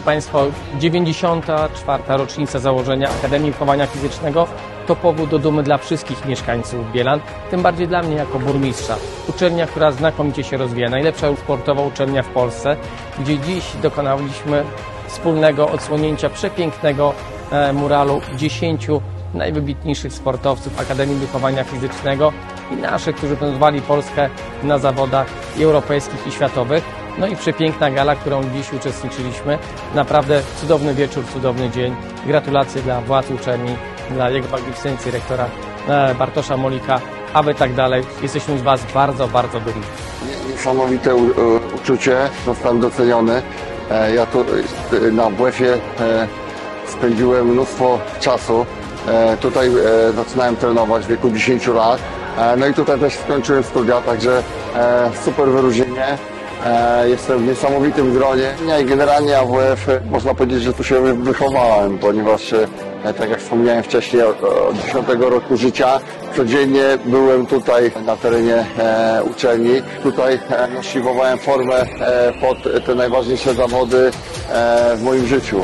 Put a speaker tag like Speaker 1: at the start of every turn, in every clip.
Speaker 1: Państwo, 94. rocznica założenia Akademii Wychowania Fizycznego to powód do dumy dla wszystkich mieszkańców Bielan, tym bardziej dla mnie jako burmistrza. Uczelnia, która znakomicie się rozwija, najlepsza sportowa uczelnia w Polsce, gdzie dziś dokonaliśmy wspólnego odsłonięcia przepięknego muralu 10 najwybitniejszych sportowców Akademii Wychowania Fizycznego i naszych, którzy prezentowali Polskę na zawodach i europejskich i światowych. No i przepiękna gala, którą dziś uczestniczyliśmy. Naprawdę cudowny wieczór, cudowny dzień. Gratulacje dla władz uczelni, dla jego magnificencji rektora Bartosza Molika, aby tak dalej. Jesteśmy z Was bardzo, bardzo dumni.
Speaker 2: Niesamowite uczucie, zostałem doceniony. Ja tu na WF-ie spędziłem mnóstwo czasu. Tutaj zaczynałem trenować w wieku 10 lat. No i tutaj też skończyłem studia, także super wyróżnienie. Jestem w niesamowitym gronie. I generalnie AWF można powiedzieć, że tu się wychowałem, ponieważ tak jak wspomniałem wcześniej, od 10 roku życia codziennie byłem tutaj na terenie uczelni. Tutaj siłowałem formę pod te najważniejsze zawody w moim życiu.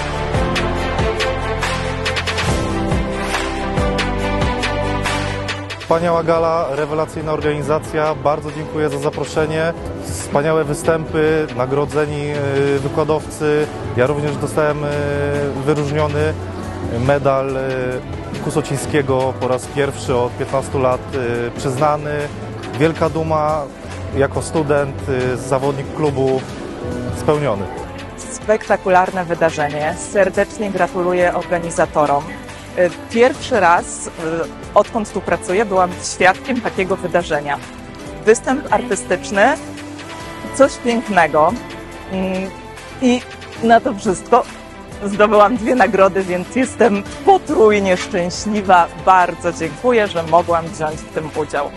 Speaker 3: Wspaniała gala, rewelacyjna organizacja, bardzo dziękuję za zaproszenie. Wspaniałe występy, nagrodzeni wykładowcy. Ja również dostałem wyróżniony medal Kusocińskiego po raz pierwszy od 15 lat przyznany. Wielka duma jako student, zawodnik klubu spełniony.
Speaker 4: Spektakularne wydarzenie. Serdecznie gratuluję organizatorom. Pierwszy raz, odkąd tu pracuję, byłam świadkiem takiego wydarzenia. Występ artystyczny, coś pięknego i na to wszystko zdobyłam 2 nagrody, więc jestem potrójnie szczęśliwa. Bardzo dziękuję, że mogłam wziąć w tym udział.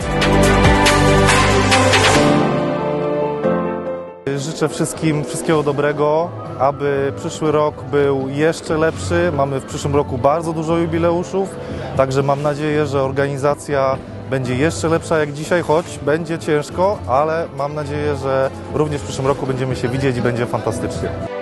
Speaker 3: Życzę wszystkim wszystkiego dobrego, aby przyszły rok był jeszcze lepszy. Mamy w przyszłym roku bardzo dużo jubileuszów, także mam nadzieję, że organizacja będzie jeszcze lepsza jak dzisiaj, choć będzie ciężko, ale mam nadzieję, że również w przyszłym roku będziemy się widzieć i będzie fantastycznie.